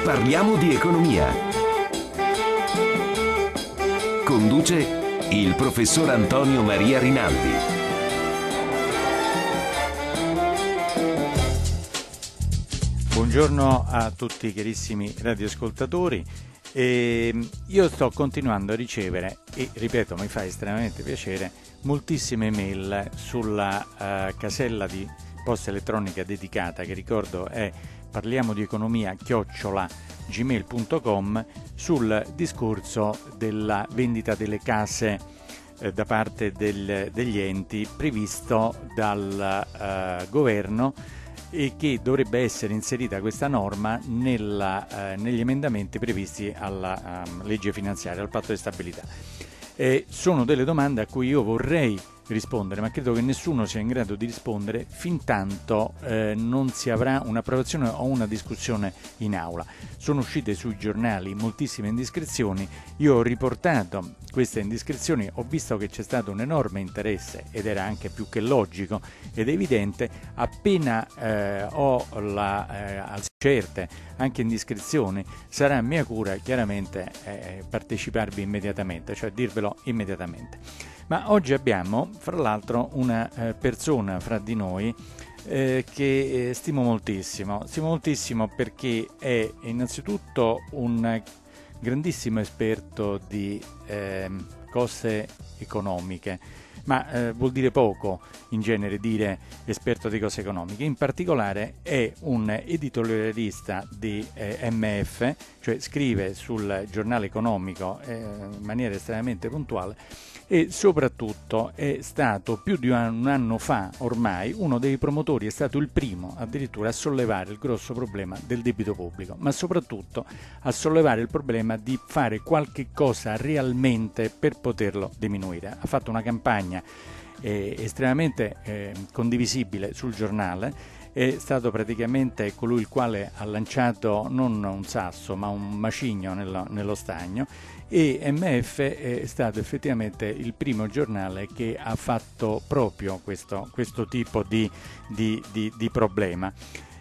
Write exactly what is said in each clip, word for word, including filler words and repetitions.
Parliamo di economia. Conduce il professor Antonio Maria Rinaldi. Buongiorno a tutti carissimi radioascoltatori. E io sto continuando a ricevere, e ripeto mi fa estremamente piacere, moltissime mail sulla uh, casella di posta elettronica dedicata, che ricordo è parliamo di economia chiocciola gmail punto com, sul discorso della vendita delle case eh, da parte del, degli enti previsto dal uh, governo, e che dovrebbe essere inserita questa norma nella, eh, negli emendamenti previsti alla um, legge finanziaria, al patto di stabilità. Eh, sono delle domande a cui io vorrei rispondere, ma credo che nessuno sia in grado di rispondere fin tanto eh, non si avrà un'approvazione o una discussione in aula. Sono uscite sui giornali moltissime indiscrezioni, io ho riportato queste indiscrezioni, ho visto che c'è stato un enorme interesse ed era anche più che logico ed evidente. Appena eh, ho la eh, certe anche indiscrezioni, sarà a mia cura chiaramente eh, parteciparvi immediatamente, cioè dirvelo immediatamente. Ma oggi abbiamo, fra l'altro, una eh, persona fra di noi eh, che eh, stimo moltissimo. Stimo moltissimo perché è innanzitutto un grandissimo esperto di eh, cose economiche, ma eh, vuol dire poco in genere dire esperto di cose economiche. In particolare è un editorialista di eh, M F, cioè scrive sul giornale economico eh, in maniera estremamente puntuale, e soprattutto è stato più di un anno fa ormai uno dei promotori, è stato il primo addirittura a sollevare il grosso problema del debito pubblico, ma soprattutto a sollevare il problema di fare qualche cosa realmente per poterlo diminuire. Ha fatto una campagna eh, estremamente eh, condivisibile sul giornale. È stato praticamente colui il quale ha lanciato non un sasso ma un macigno nello, nello stagno, e M F è stato effettivamente il primo giornale che ha fatto proprio questo, questo tipo di, di, di, di problema.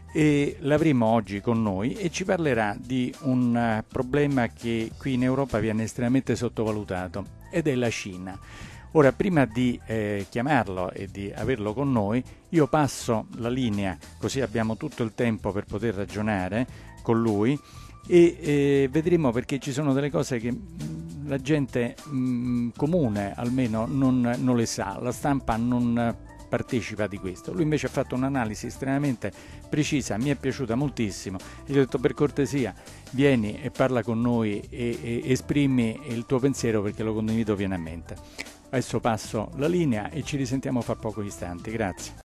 E l'avremo oggi con noi e ci parlerà di un problema che qui in Europa viene estremamente sottovalutato, ed è la Cina. Ora, prima di eh, chiamarlo e di averlo con noi, io passo la linea, così abbiamo tutto il tempo per poter ragionare con lui, e eh, vedremo, perché ci sono delle cose che mh, la gente mh, comune almeno non, non le sa, la stampa non partecipa di questo. Lui invece ha fatto un'analisi estremamente precisa, mi è piaciuta moltissimo, e gli ho detto: per cortesia vieni e parla con noi e, e esprimi il tuo pensiero, perché lo condivido pienamente. Adesso passo la linea e ci risentiamo fra pochi istanti. Grazie.